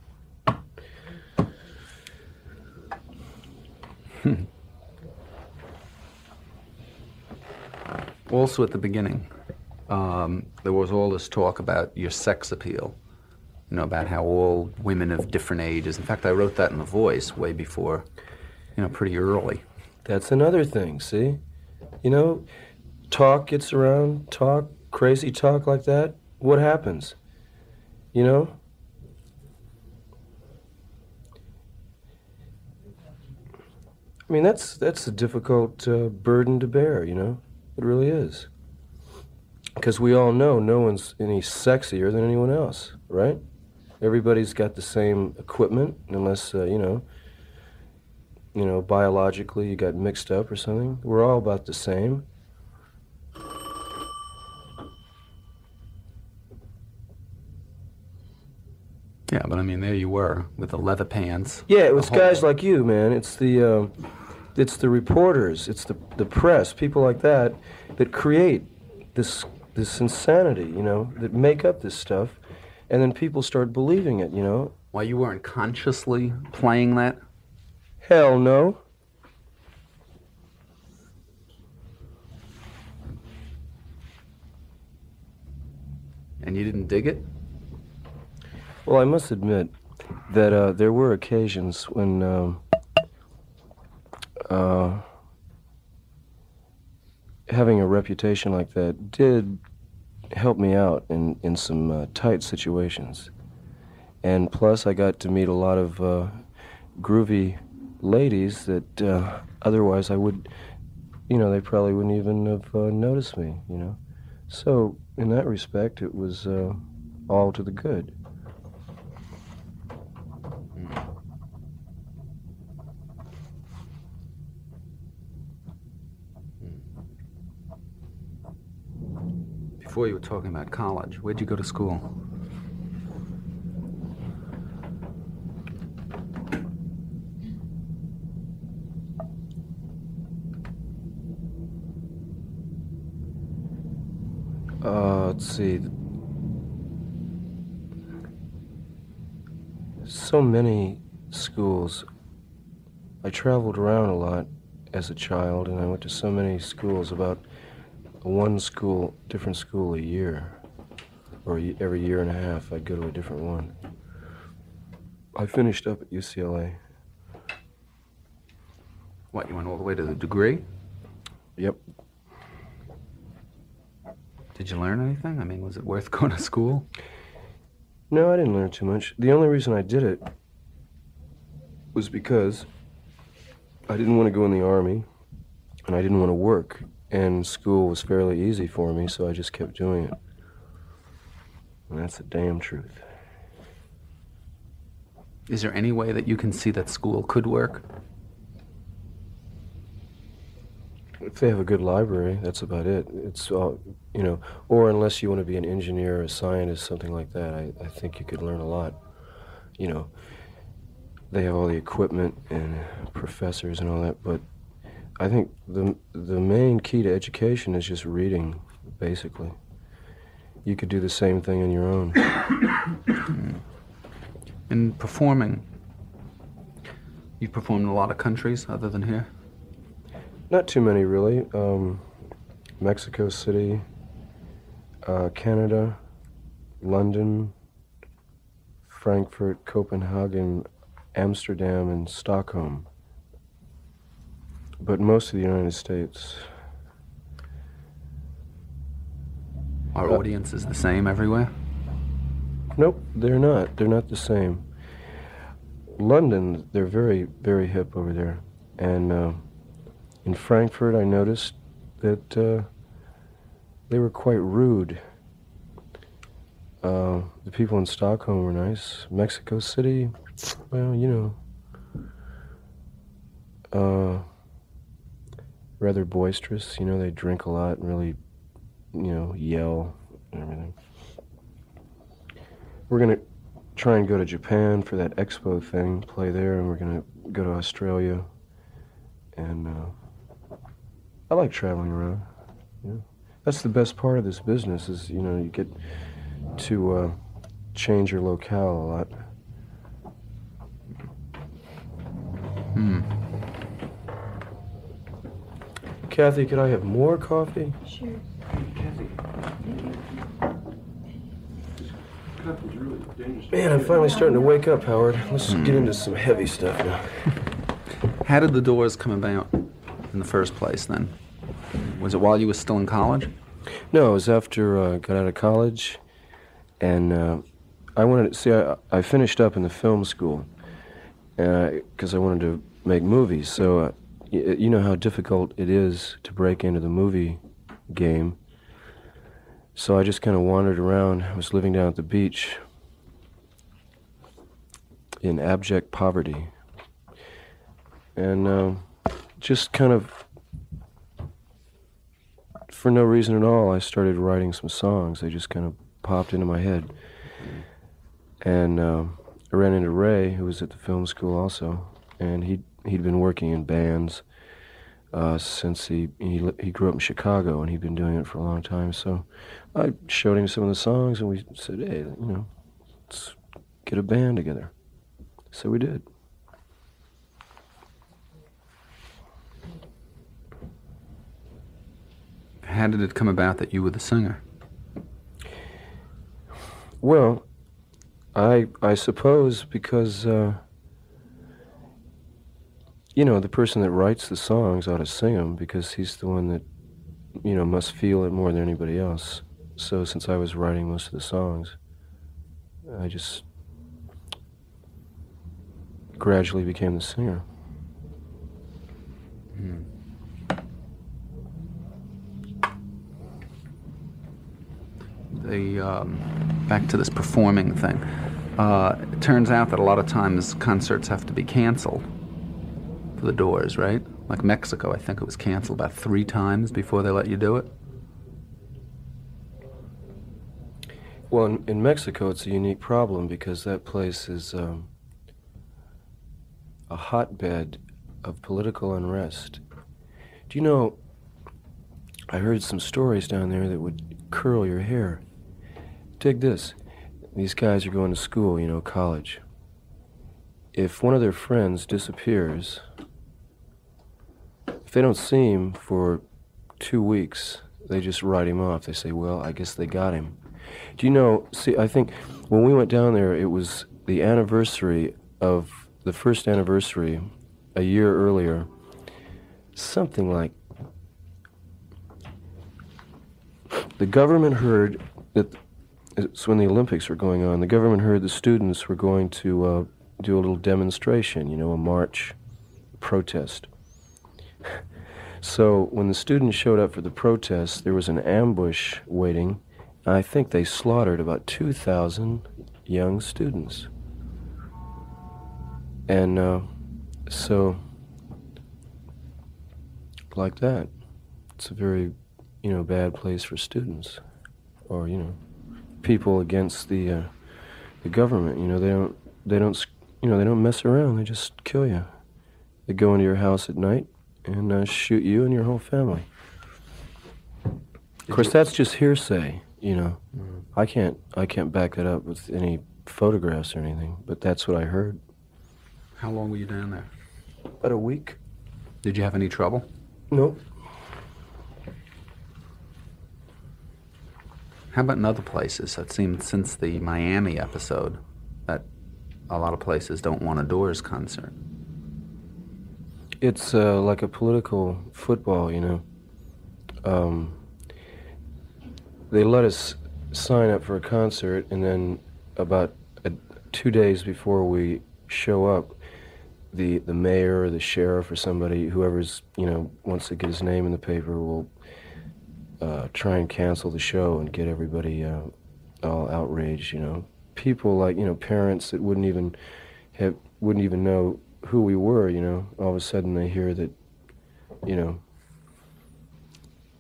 Also, at the beginning, there was all this talk about your sex appeal. You know, about how all women of different ages. In fact, I wrote that in The Voice way before, you know, pretty early. That's another thing, see? You know, talk gets around, talk, crazy talk like that. What happens? You know? I mean, that's a difficult burden to bear, you know? It really is. Because we all know no one's any sexier than anyone else, right? Everybody's got the same equipment, unless, you know, biologically you got mixed up or something. We're all about the same. Yeah, but I mean, there you were with the leather pants. Yeah, it was guys like you, man. It's the reporters, it's the press, people like that create this insanity, you know, that make up this stuff, and then people start believing it, you know. Why, you weren't consciously playing that? Hell no. And you didn't dig it? Well, I must admit that there were occasions when having a reputation like that did help me out in some tight situations. And plus, I got to meet a lot of groovy ladies that otherwise I would, you know, they probably wouldn't even have noticed me, you know. So, in that respect, it was all to the good. Before you were talking about college, where'd you go to school? Let's see. So many schools. I traveled around a lot as a child, and I went to so many schools, about one school, different school a year, or every year and a half I'd go to a different one. I finished up at UCLA. What, you went all the way to the degree? Yep. Did you learn anything? I mean, was it worth going to school? No, I didn't learn too much. The only reason I did it was because I didn't want to go in the Army, and I didn't want to work, and school was fairly easy for me, so I just kept doing it. And that's the damn truth. Is there any way that you can see that school could work? If they have a good library, that's about it. It's all, you know, or unless you want to be an engineer, a scientist, something like that, I think you could learn a lot. You know, they have all the equipment and professors and all that, but I think the main key to education is just reading, basically. You could do the same thing on your own. In performing, you've performed in a lot of countries other than here? Not too many, really. Mexico City, Canada, London, Frankfurt, Copenhagen, Amsterdam, and Stockholm. But most of the United States. Are audiences the same everywhere? Nope, they're not. They're not the same. London, they're very, very hip over there. And in Frankfurt, I noticed that they were quite rude. The people in Stockholm were nice. Mexico City, well, you know. rather boisterous. You know, they drink a lot and really, yell and everything. We're going to try and go to Japan for that expo thing, play there, and we're going to go to Australia. And I like traveling around. That's the best part of this business is, you get to change your locale a lot. Kathy, could I have more coffee? Sure. Kathy. Coffee's really dangerous. Man, I'm finally starting to wake up, Howard. Let's get into some heavy stuff now. How did the Doors come about in the first place, then? Was it while you were still in college? No, it was after I got out of college, and I wanted to see. I finished up in the film school because I wanted to make movies. So you know how difficult it is to break into the movie game. So I just kind of wandered around. I was living down at the beach in abject poverty, and just kind of, for no reason at all, I started writing some songs. They just kind of popped into my head. And I ran into Ray, who was at the film school also, and he'd been working in bands since he grew up in Chicago, and he'd been doing it for a long time. So I showed him some of the songs, and we said, hey, let's get a band together. So we did. How did it come about that you were the singer? Well, I suppose because, the person that writes the songs ought to sing them because he's the one that, must feel it more than anybody else. So since I was writing most of the songs, I just gradually became the singer. Back to this performing thing. It turns out that a lot of times concerts have to be canceled for the Doors, right? Like Mexico, I think it was canceled about 3 times before they let you do it. Well, in Mexico, it's a unique problem because that place is a hotbed of political unrest. Do you know, I heard some stories down there that would curl your hair. Dig this. These guys are going to school, college. If one of their friends disappears, if they don't see him for 2 weeks, they just write him off. They say, well, I guess they got him. Do you know, I think when we went down there, it was the anniversary of, the first anniversary, a year earlier, something like, the government heard that, it's when the Olympics were going on, the government heard the students were going to do a little demonstration, a march, protest. So when the students showed up for the protest, there was an ambush waiting. I think they slaughtered about 2,000 young students. And so, like that, it's a very, bad place for students, or, people against the government. They don't mess around. They just kill you. They go into your house at night and shoot you and your whole family. Of course, that's just hearsay. I can't back that up with any photographs or anything. But that's what I heard. How long were you down there? About a week. Did you have any trouble? Nope. How about in other places? It seems since the Miami episode that a lot of places don't want a Doors concert. It's like a political football, They let us sign up for a concert, and then about 2 days before we show up, the mayor or the sheriff or somebody, whoever's, wants to get his name in the paper, will try and cancel the show and get everybody all outraged, People like, parents that wouldn't even know who we were, all of a sudden they hear that,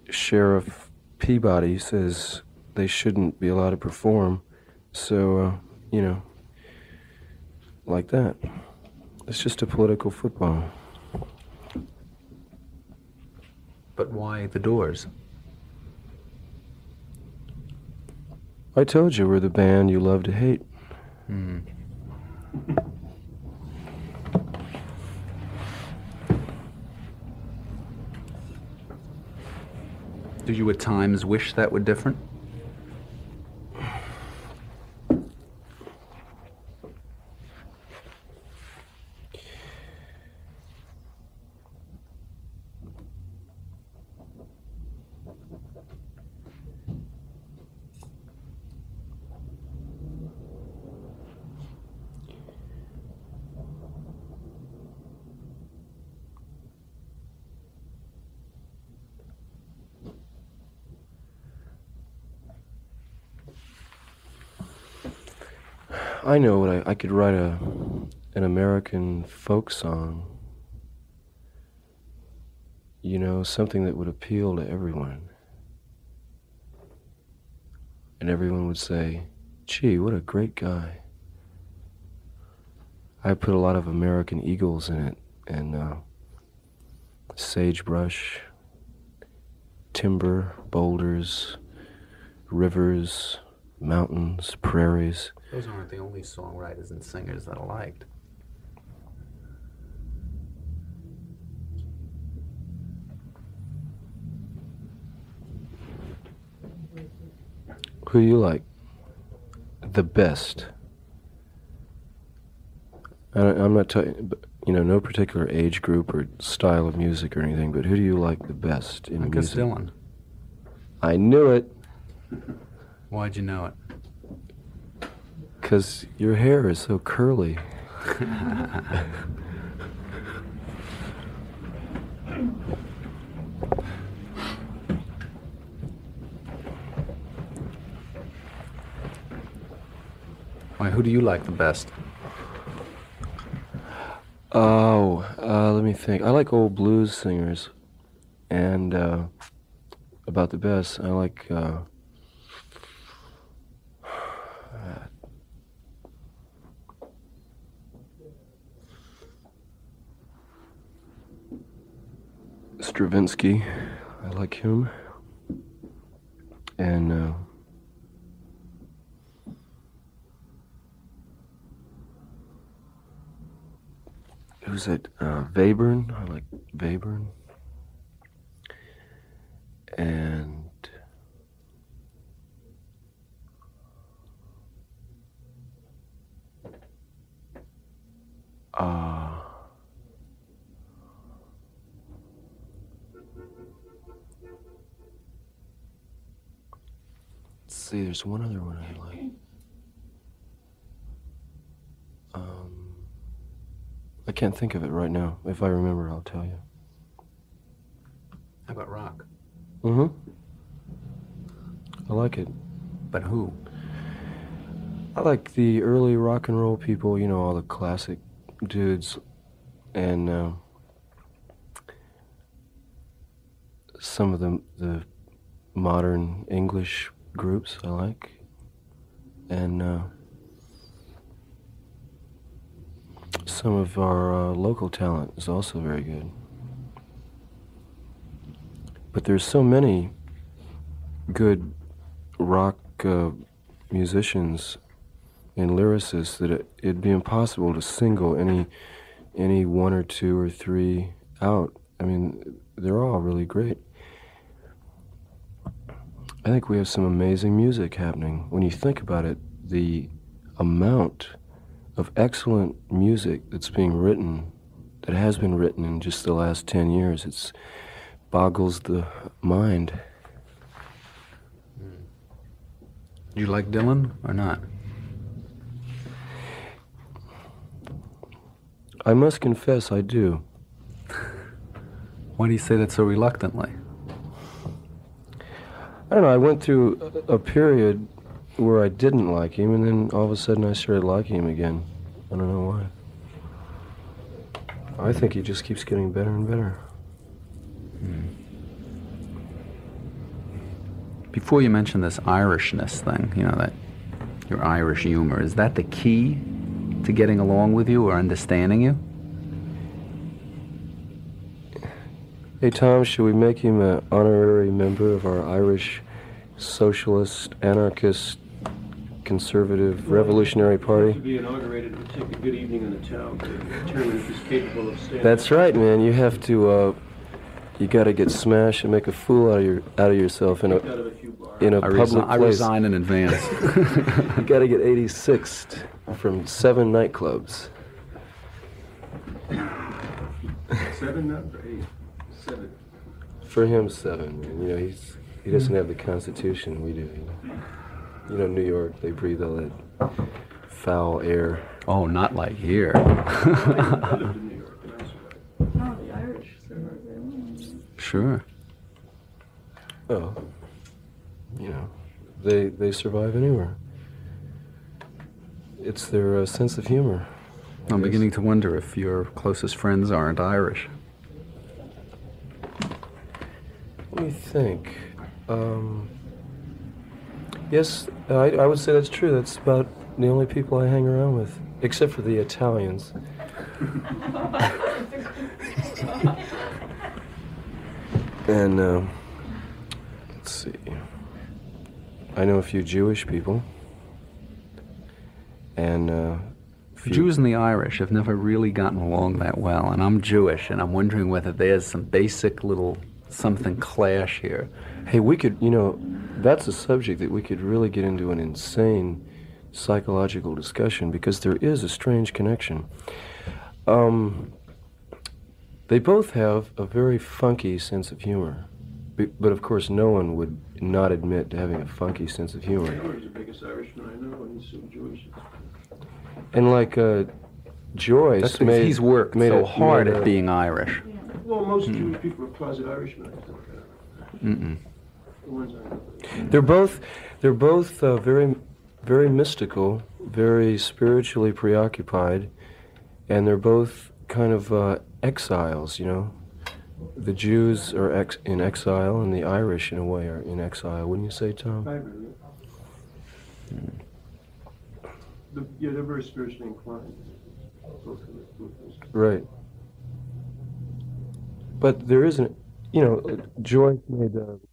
Sheriff Peabody says they shouldn't be allowed to perform. So, like that. It's just a political football. But why the Doors? I told you we're the band you love to hate. Hmm. Do you at times wish that were different? I know what I could write an American folk song. Something that would appeal to everyone. And everyone would say, gee, what a great guy. I put a lot of American eagles in it, and sagebrush, timber, boulders, rivers, mountains, prairies. Those aren't the only songwriters and singers that I liked. Who you like the best? I'm not talking, no particular age group or style of music or anything, but who do you like the best in I guess music? Dylan. I knew it, Why'd you know it? 'cause your hair is so curly. Why, who do you like the best? Oh, let me think. I like old blues singers, and about the best, I like Stravinsky. I like him, and who's it? Webern. I like Webern. And let's see, there's one other one I like. I can't think of it right now. If I remember, I'll tell you. How about rock? Mm-hmm. I like it. But who? I like the early rock and roll people, all the classic dudes, and some of the modern English groups I like, and some of our local talent is also very good. But there's so many good rock musicians and lyricists that it'd be impossible to single any one or two or three out. I mean, they're all really great. I think we have some amazing music happening. When you think about it, the amount of excellent music that's being written, that has been written in just the last 10 years, it boggles the mind. Do you like Dylan or not? I must confess I do. Why do you say that so reluctantly? I don't know, I went through a period where I didn't like him, and then all of a sudden I started liking him again. I don't know why. I think he just keeps getting better and better. Before you mention this Irishness thing, you know, that your Irish humor, is that the key to getting along with you or understanding you? Hey, Tom, should we make him an honorary member of our Irish Socialist, Anarchist, Conservative, Revolutionary Party? To be inaugurated, it would take a good evening in the town to determine if he's capable of standing. That's right, man. You have to, you got to get smashed and make a fool out of yourself in a public place. I resign in advance. You got to get 86th from 7 nightclubs. 7, not for 8. 7. For him, 7. Man. You know, he doesn't have the Constitution we do. You know, New York, they breathe all that foul air. Oh, not like here. I lived in New York and I survived. No, the Irish survive. Sure. Oh, you know, they survive anywhere. It's their sense of humor. I'm beginning to wonder if your closest friends aren't Irish. Let me think. Yes, I would say that's true. That's about the only people I hang around with, except for the Italians. And, let's see. I know a few Jewish people. And, The Jews and the Irish have never really gotten along that well, and I'm Jewish, and I'm wondering whether there's some basic little something clash here. Hey, we could, you know, that's a subject that we could really get into an insane psychological discussion, because there is a strange connection. They both have a very funky sense of humor, but of course no one would not admit to having a funky sense of humor. Taylor's the biggest Irishman I know, and he's so Jewish. And like Joyce That's because he's worked so hard made at being Irish. Well, most Jewish people are closet Irishmen, I think. Mm-mm. The ones I know. They're both very, very mystical, very spiritually preoccupied, and they're both kind of exiles, you know. The Jews are in exile, and the Irish, in a way, are in exile. Wouldn't you say, Tom? I agree. Yeah, they're very spiritually inclined. Both of them. Right. But there isn't, you know, Joyce made.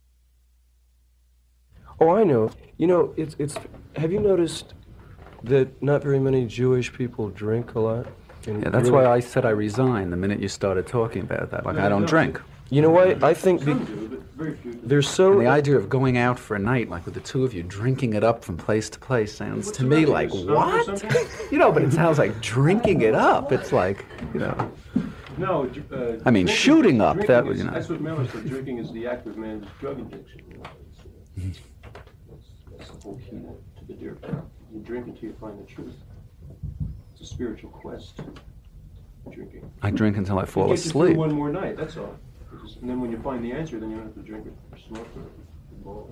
Oh, I know. You know, it's. Have you noticed that not very many Jewish people drink a lot? Yeah, that's why I said I resigned the minute you started talking about that. Like, I don't drink. You know why? I think Some do, but very few do. they're so. And the idea of going out for a night, like with the two of you, drinking it up from place to place, sounds What's to the me matter? like, You smoke or what? something? You know, but it sounds like drinking it up. It's like, you know. No, I mean, shooting up, drinking that would, is- you know. That's what Miller said. Drinking is the act of man's drug addiction. You know? That's the whole key to the deer park. You drink until you find the truth. It's a spiritual quest. Drinking. I drink until I fall You get you asleep. through one more night. That's all. And then when you find the answer, then you don't have to drink it or smoke or ball,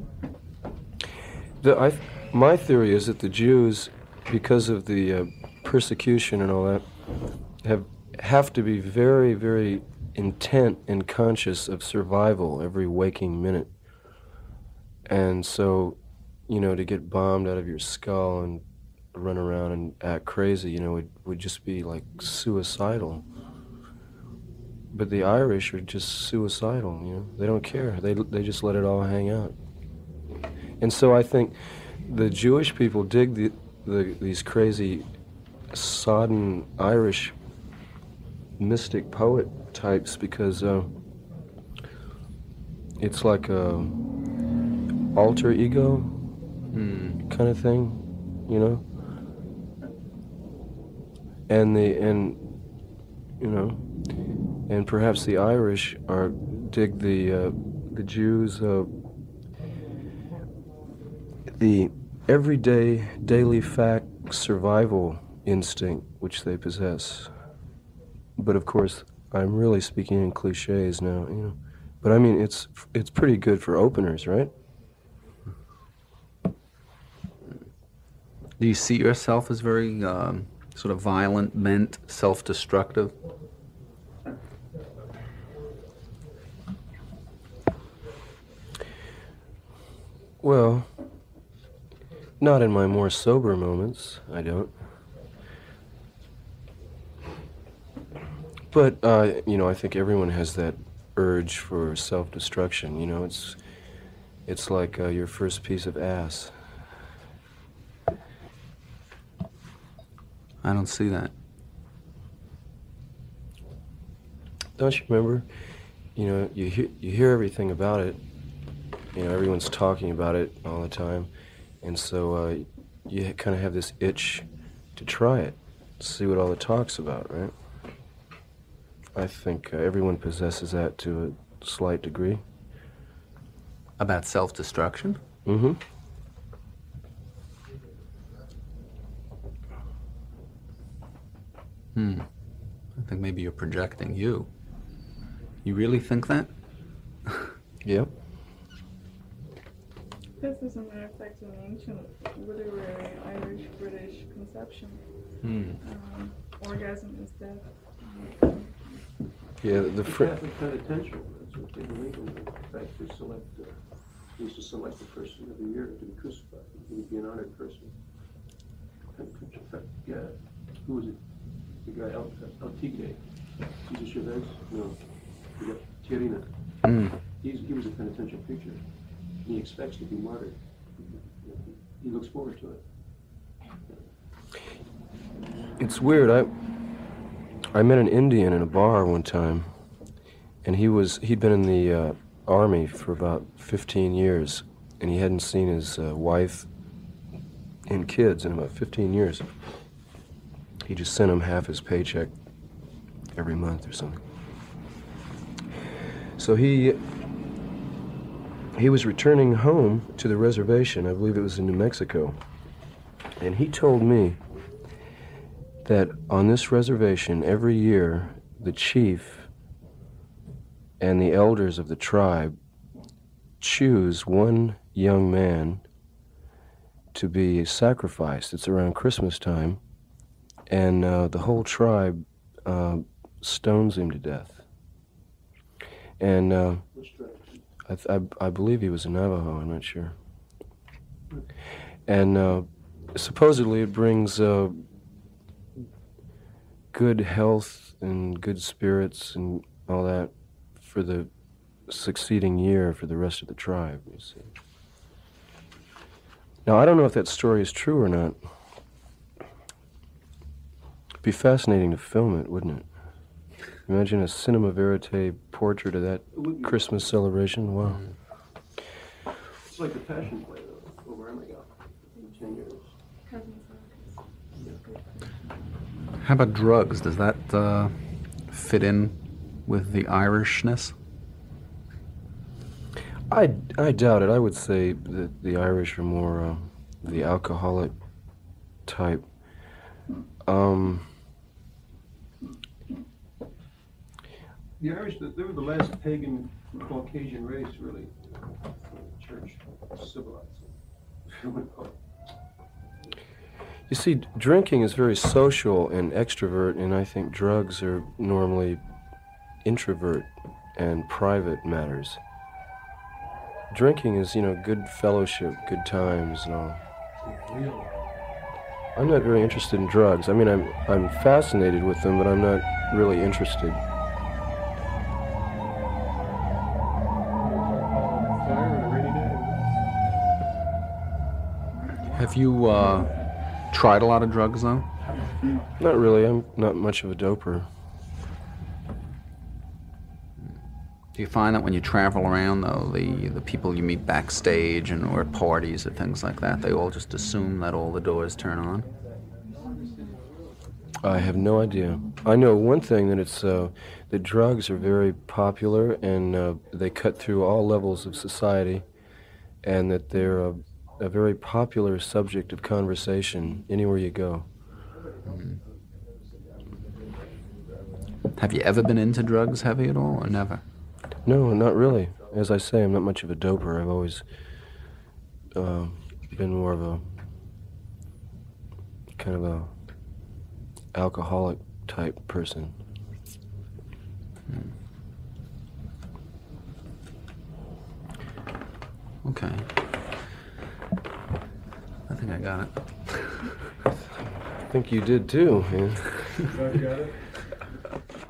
right? My theory is that the Jews, because of the persecution and all that, have to be very, very intent and conscious of survival every waking minute. And so, you know, to get bombed out of your skull and run around and act crazy, you know, would just be like suicidal. But the Irish are just suicidal, you know. They don't care. They just let it all hang out. And so I think the Jewish people dig these crazy, sodden Irish mystic poet types because it's like a alter ego kind of thing, you know. And perhaps the Irish dig the Jews the everyday, daily fact survival instinct which they possess. But of course, I'm really speaking in cliches now, you know. But I mean, it's pretty good for openers, right? Do you see yourself as very sort of violent, meant, self-destructive? Well, not in my more sober moments, I don't. But, I think everyone has that urge for self-destruction, It's like your first piece of ass. I don't see that. Don't you remember? You hear everything about it. Everyone's talking about it all the time. And so you kind of have this itch to try it, see what all the talk's about, right? I think everyone possesses that to a slight degree. About self-destruction? Mm-hmm. I think maybe you're projecting you. You really think that? Yep. This is an effect in ancient literary Irish-British conception. Orgasm is death. Yeah, the Catholic penitential, that's what they believe in. In fact, they used to select a person every year to be crucified. He would be an honored person. Yeah, who was it? The guy, Antigone. Caesar Chavez? No. You got Tirina. He was a penitential preacher. He expects to be martyred. He looks forward to it. It's weird. I met an Indian in a bar one time, and he'd been in the army for about 15 years, and he hadn't seen his wife and kids in about 15 years. He just sent him half his paycheck every month or something. So he was returning home to the reservation. I believe it was in New Mexico. And he told me that on this reservation, every year, the chief and the elders of the tribe choose one young man to be sacrificed. It's around Christmas time, and the whole tribe stones him to death. And I believe he was a Navajo, I'm not sure. And supposedly it brings good health and good spirits and all that for the succeeding year for the rest of the tribe, you see. Now, I don't know if that story is true or not. It'd be fascinating to film it, wouldn't it? Imagine a cinema verite portrait of that Christmas celebration. Wow. It's like the Passion Play, though, over Amiga in 10 years. How about drugs? Does that fit in with the Irishness? I doubt it. I would say that the Irish are more the alcoholic type. The Irish, they were the last pagan Caucasian race, really. Church civilized. You see, drinking is very social and extrovert, and I think drugs are normally introvert and private matters. Drinking is, good fellowship, good times and all. I'm not very interested in drugs. I mean, I'm fascinated with them, but I'm not really interested. Have you tried a lot of drugs, though? Not really. I'm not much of a doper. Do you find that when you travel around, though, the people you meet backstage and or at parties or things like that, they all just assume that all the doors turn on? I have no idea. I know one thing, that it's that drugs are very popular, and they cut through all levels of society, and that they're a very popular subject of conversation anywhere you go. Have you ever been into drugs heavy at all, or never? No, not really. As I say, I'm not much of a doper. I've always been more of a kind of a alcoholic type person. Okay. think I got it. I think you did too, man. You got it?